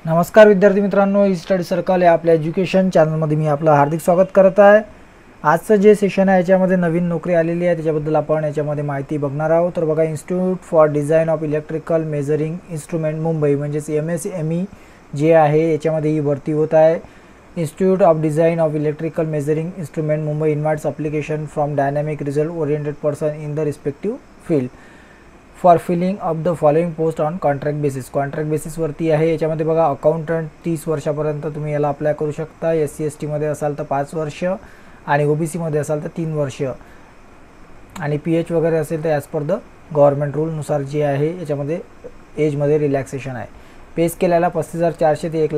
नमस्कार विद्यार्थी मित्रांनो, ई स्टडी सर्कल या आपल्या एज्युकेशन चॅनलमध्ये मी आपलं हार्दिक स्वागत करत आहे। आजचं जे सेशन आहे याच्यामध्ये नवीन नोकरी आलेली आहे त्याच्याबद्दल आपण याच्यामध्ये माहिती बघणार आहोत। तर बघा, institute for design of electrical measuring instrument Mumbai म्हणजेच MSME जे आहे याच्यामध्ये ही भरती होत आहे। Institute of design of electrical measuring instrument Mumbai invites application from dynamic result oriented person in the respective field for filling of the following post on contract basis. Contract बेसिसवरती आहे। याच्यामध्ये बघा, अकाउंटंट 30 वर्षापर्यंत तुम्ही याला अप्लाय करू शकता। SC ST मध्ये असाल तर 5 वर्ष आणि OBC मध्ये असाल तर 3 वर्ष आणि PH वगैरे असेल तर ॲज पर द गव्हर्नमेंट रूलनुसार जे आहे याच्यामध्ये एजमध्ये रिलॅक्सेशन आहे। पे स्केलला 35,400 ते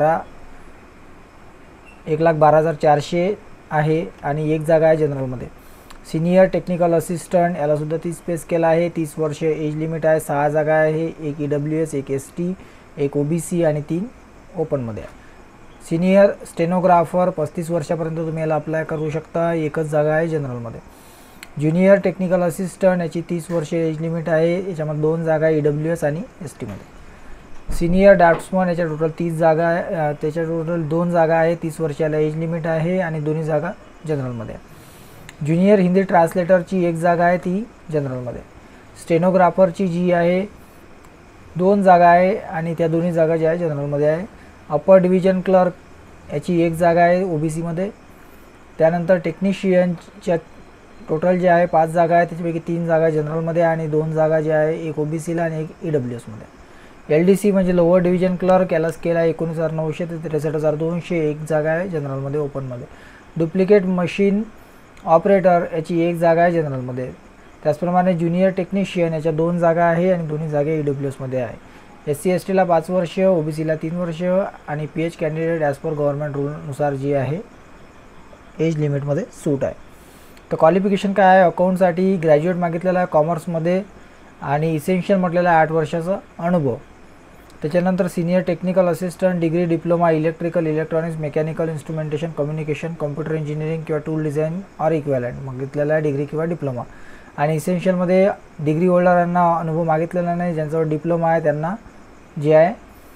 1,12,400 आहे आणि एक जागा आहे जनरलमध्ये। सीनियर टेक्निकल असिस्टंट याला सुद्धा 30 पे स्केल आहे। 30 वर्ष एज लिमिट आहे। 6 जागा आहे, एक EWS, एक ST, एक OBC आणि 3 ओपनमध्ये आहे। सीनियर स्टेनोग्राफर 35 वर्षापर्यंत तुम्ही याला अप्लाय करू शकता, एकच जागा आहे जनरलमध्ये। ज्युनियर टेक्निकल असिस्टंट याची 30 वर्ष एज लिमिट आहे, याच्यामध्ये 2 जागा आहे EWS आणि ST मध्ये। सीनियर ड्राफ्ट्समन याच्या टोटल 30 जागा आहे, त्याच्या टोटल 2 जागा आहे, 30 वर्षाला एज लिमिट आहे आणि दोन्ही जागा जनरलमध्ये आहे। ज्युनियर हिंदी ट्रान्सलेटरची एक जागा आहे, ती जनरलमध्ये। स्टेनोग्राफरची जी आहे 2 जागा आहे आणि त्या दोन्ही जागा ज्या आहे जनरलमध्ये आहे। अपर डिव्हिजन क्लर्क याची एक जागा आहे OBC मध्ये। त्यानंतर टेक्निशियनच्या टोटल जे आहे 5 जागा आहे, त्याच्यापैकी 3 जागा जनरलमध्ये आणि 2 जागा ज्या आहे एक OBCला आणि एक EWS मध्ये। LDC म्हणजे लोअर डिव्हिजन क्लर्क, याला स्केल आहे 19,900 ते 63,200, एक जागा आहे जनरलमध्ये ओपनमध्ये। डुप्लिकेट मशीन ऑपरेटर याची एक जागा आहे जनरलमध्ये। त्याचप्रमाणे ज्युनियर टेक्निशियन याच्या 2 जागा आहे आणि दोन्ही जागा EWS मध्ये आहे। SC ST ला 5 वर्ष, OBCला 3 वर्ष आणि PH candidate as per government रूलनुसार जी आहे एज लिमिटमध्ये सूट आहे। तर क्वालिफिकेशन काय आहे? अकाउंटसाठी ग्रॅज्युएट मागितलेला आहे कॉमर्समध्ये आणि इसेन्शियल म्हटलेला आहे 8 वर्षाचा अनुभव। त्याच्यानंतर senior technical assistant degree diploma electrical electronics mechanical instrumentation communication computer engineering किंवा टूल डिझाईन ऑर इक्विव्हॅलंट मागितलेला आहे डिग्री किंवा डिप्लोमा। आणि इसेन्शियलमध्ये डिग्री होल्डरांना अनुभव मागितलेला नाही, ज्यांच्यावर डिप्लोमा आहे त्यांना जे आहे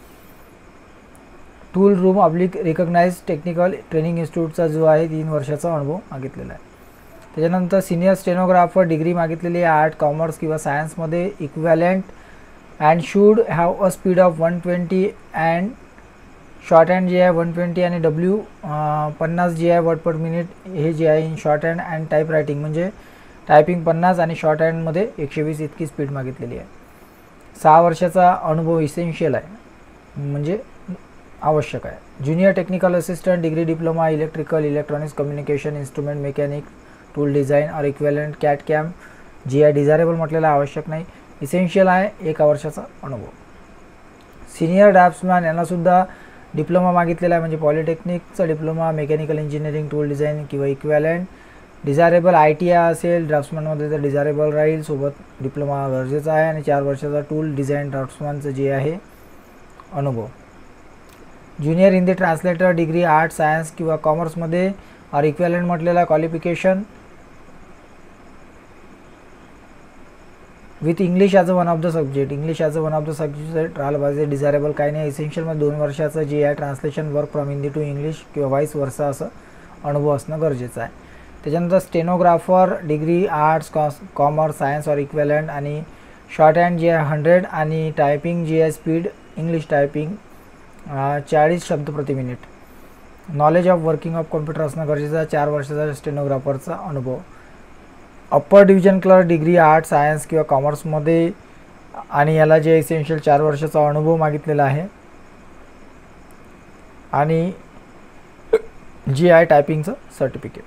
tool room oblique recognise technical training इन्स्टिट्यूटचा जो आहे 3 वर्षाचा अनुभव मागितलेला आहे। त्याच्यानंतर सीनियर स्टेनोग्राफर डिग्री मागितलेली आहे आर्ट कॉमर्स किंवा सायन्समध्ये equivalent and should have a speed of 120 and shorthand जे आहे 120 आणि W 50 जे आहे वर्ड पर मिनिट हे जे आहे in shorthand and typewriting म्हणजे टायपिंग 50 आणि शॉर्ट हँडमध्ये 120 इतकी स्पीड मागितलेली आहे। 6 वर्षाचा अनुभव इसेन्शियल आहे म्हणजे आवश्यक आहे। Junior technical assistant degree diploma electrical electronics communication instrument mechanic tool design और इक्विव्हॅलंट कॅट कॅम जी आहे डिझायरेबल म्हटलेलं आवश्यक नाही, इसेन्शियल आहे 1 वर्षाचा अनुभव। सीनियर ड्राफ्ट्समॅन यांना सुद्धा डिप्लोमा मागितलेला आहे म्हणजे पॉलिटेक्निकचा diploma mechanical engineering tool design किंवा इक्विव्हॅलंट। डिझायरेबल ITI असेल ड्राफ्ट्समॅनमध्ये तर डिझायरेबल राहील, सोबत डिप्लोमा गरजेचा आहे आणि 4 वर्षाचा टूल डिझाईन ड्राफ्ट्समॅनचं जे आहे अनुभव। Junior Hindi translator degree art science किंवा कॉमर्समध्ये और इक्विव्हॅलंट म्हटलेला qualification with English as a one of the subject. English as a one of the subject राहिलं पाहिजे, डिझायरेबल काही नाही। इसेन्शियलमध्ये 2 वर्षाचं जे आहे translation work from Hindi to English किंवा वाईस वर्सा असं अनुभव असणं गरजेचं आहे। त्याच्यानंतर stenographer degree arts commerce science और इक्विव्हॅलंट आणि शॉर्ट हँड जे आहे 100 आणि टायपिंग जी आहे स्पीड इंग्लिश टायपिंग 40 शब्द प्रति मिनिट। Knowledge of working of computer असणं गरजेचं आहे। 4 वर्षाचा स्टेनोग्राफरचा अनुभव। Upper division clerk degree art science किंवा कॉमर्समध्ये आणि याला जे इसेन्शियल 4 वर्षाचा अनुभव मागितलेला आहे आणि जी आहे टायपिंगचं certificate.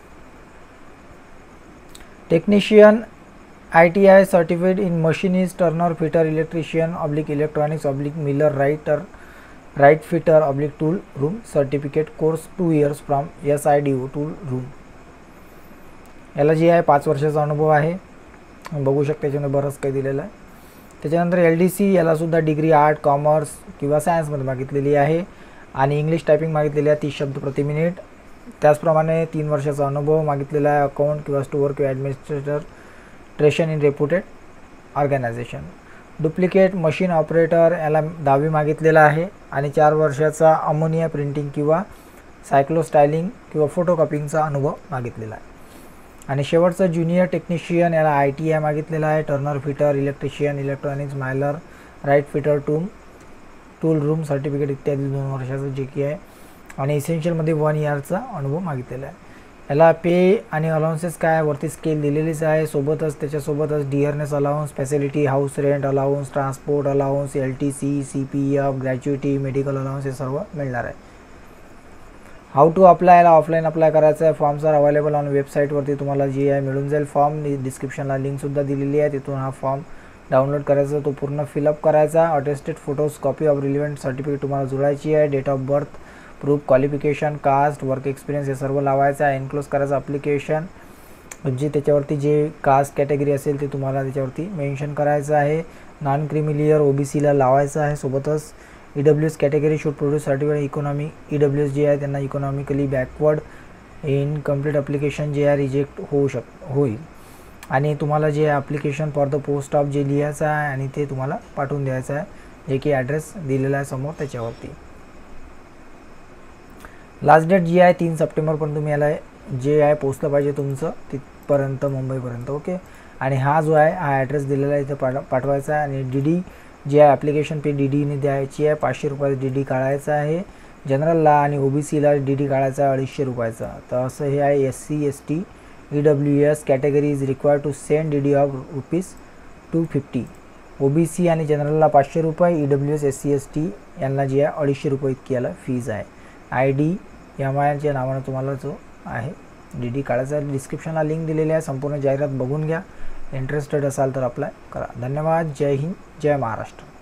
Technician ITI certificate in machinist turner fitter electrician oblique electronics oblique miller right fitter oblique tool room certificate course 2 years from SIDO tool room. याला जी आहे 5 वर्षाचा अनुभव आहे, बघू शकता त्याच्यामध्ये बरंच काही दिलेलं आहे। त्याच्यानंतर LDC याला सुद्धा डिग्री आर्ट कॉमर्स किंवा सायन्समध्ये मागितलेली आहे आणि इंग्लिश टायपिंग मागितलेली आहे 30 शब्द प्रति मिनिट। त्याचप्रमाणे 3 वर्षाचा अनुभव मागितलेला आहे अकाउंट किंवा स्टोअर किंवा administration in reputed organisation. Duplicate machine operator याला 10वी मागितलेला आहे आणि 4 वर्षाचा अमोनिया प्रिंटिंग किंवा सायक्लोस्टायलिंग किंवा फोटोकॉपिंगचा अनुभव मागितलेला आहे. आणि शेवटचं ज्युनियर टेक्निशियन याला ITI मागितलेला आहे. Turner fitter, electrician, electronics, miller, right fitter, tool room certificate इत्यादी 2 वर्षाचं जे की आहे. आणि इसेन्शियलमध्ये 1 इयरचा अनुभव मागितलेला आहे. याला पे आणि अलाउन्सेस काय वरती स्केल दिलेलीच आहे. त्याच्यासोबतच dearness allowance, facility, house rent allowance, transport allowance, LTC, CPF, gratuity, medical allowance हे सर्व मिळणार आहे. हाऊ टू अप्लाय, याला ऑफलाईन अप्लाय करायचं आहे. फॉर्म्स आर अवेलेबल ऑन वेबसाईटवरती तुम्हाला जी आहे मिळून जाईल. फॉर्म डिस्क्रिप्शनला लिंकसुद्धा दिलेली आहे, तिथून हा फॉर्म डाउनलोड करायचा, तो पूर्ण फिलअप करायचा. Attested photos, copy of relevant certificate तुम्हाला जोडायची आहे. Date of birth, proof, qualification, caste, work experience हे सर्व लावायचं आहे. एन्क्लोज करायचं अप्लिकेशन, म्हणजे त्याच्यावरती जे कास्ट कॅटेगरी असेल ते तुम्हाला त्याच्यावरती मेन्शन करायचं आहे. नॉन क्रिमिलियर OBCला लावायचं आहे. सोबतच EWS category should produce certificate. Economy EWS जे आहे त्यांना economically backward in complete application जे आहे रिजेक्ट होईल. आणि तुम्हाला जे application for the post of जे लिहायचं आहे आणि ते तुम्हाला पाठवून द्यायचं आहे, जे की ॲड्रेस दिलेला आहे समोर त्याच्यावरती. लास्ट डेट जी आहे 3 सप्टेंबरपर्यंत तुम्ही याला जे आहे पोचलं पाहिजे तुमचं तिथपर्यंत, मुंबईपर्यंत. ओके. आणि हा जो आहे हा ॲड्रेस दिलेला आहे इथं पाठवायचा आहे. आणि DD जे आहे ॲप्लिकेशन फी DDने द्यायची आहे. 500 रुपये DD काढायचा आहे. जनरलला आणि OBCला DD काढायचा 250 रुपयाचा. तर असं हे आहे. SC ST EWS category is required to send DD of ₹250. OBC आणि जनरलला 500 रुपये, EWS SC ST यांना जे आहे 250 रुपये इतकी याला फीज आहे. ID MIच्या नावानं तुम्हाला जो आहे DD काढायचा आहे. डिस्क्रिप्शनला लिंक दिलेली आहे, संपूर्ण जाहिरात बघून घ्या. इंटरेस्टेड असाल तर अप्लाय करा. धन्यवाद. जय हिंद, जय महाराष्ट्र.